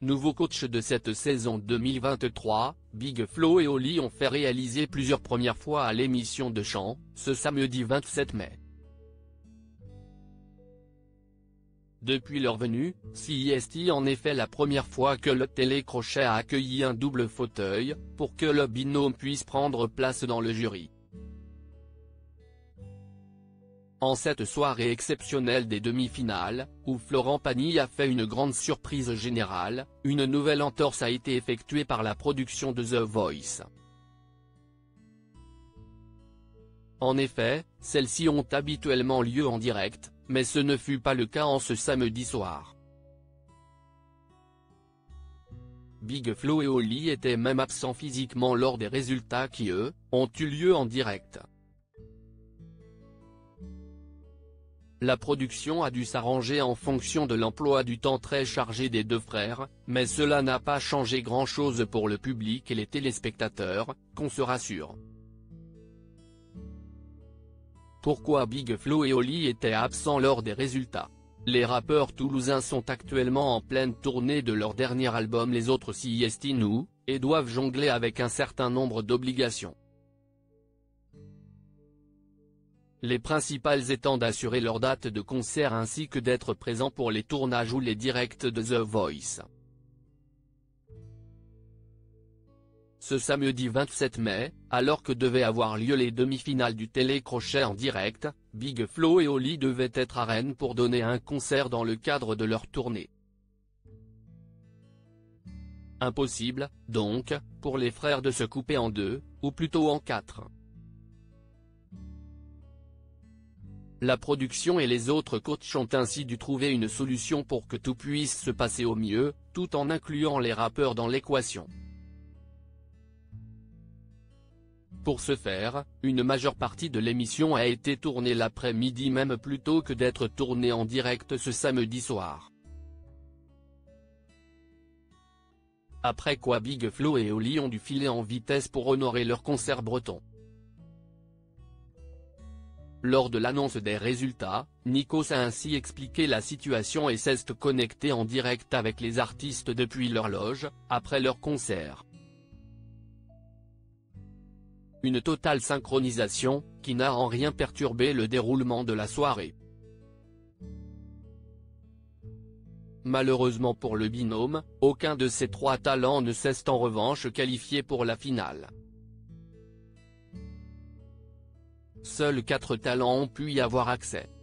nouveau coach de cette saison 2023, Big Flo et Oli ont fait réaliser plusieurs premières fois à l'émission de chant, ce samedi 27 mai. Depuis leur venue, CIST en effet la première fois que le télécrochet a accueilli un double fauteuil, pour que le binôme puisse prendre place dans le jury. En cette soirée exceptionnelle des demi-finales, où Florent Pagny a fait une grande surprise générale, une nouvelle entorse a été effectuée par la production de The Voice. En effet, celles-ci ont habituellement lieu en direct, mais ce ne fut pas le cas en ce samedi soir. Big Flo et Oli étaient même absents physiquement lors des résultats qui eux, ont eu lieu en direct. La production a dû s'arranger en fonction de l'emploi du temps très chargé des deux frères, mais cela n'a pas changé grand-chose pour le public et les téléspectateurs, qu'on se rassure. Pourquoi Big Flo et Oli étaient absents lors des résultats? Les rappeurs toulousains sont actuellement en pleine tournée de leur dernier album Les Autres CIST Nous, et doivent jongler avec un certain nombre d'obligations. Les principales étant d'assurer leur date de concert ainsi que d'être présents pour les tournages ou les directs de The Voice. Ce samedi 27 mai, alors que devaient avoir lieu les demi-finales du télécrochet en direct, Big Flo et Oli devaient être à Rennes pour donner un concert dans le cadre de leur tournée. Impossible, donc, pour les frères de se couper en deux, ou plutôt en quatre. La production et les autres coachs ont ainsi dû trouver une solution pour que tout puisse se passer au mieux, tout en incluant les rappeurs dans l'équation. Pour ce faire, une majeure partie de l'émission a été tournée l'après-midi même plutôt que d'être tournée en direct ce samedi soir. Après quoi Big Flo et Oli ont dû filer en vitesse pour honorer leur concert breton. Lors de l'annonce des résultats, Nikos a ainsi expliqué la situation et s'est connecté en direct avec les artistes depuis leur loge, après leur concert. Une totale synchronisation, qui n'a en rien perturbé le déroulement de la soirée. Malheureusement pour le binôme, aucun de ces trois talents ne s'est en revanche qualifié pour la finale. Seuls 4 talents ont pu y avoir accès.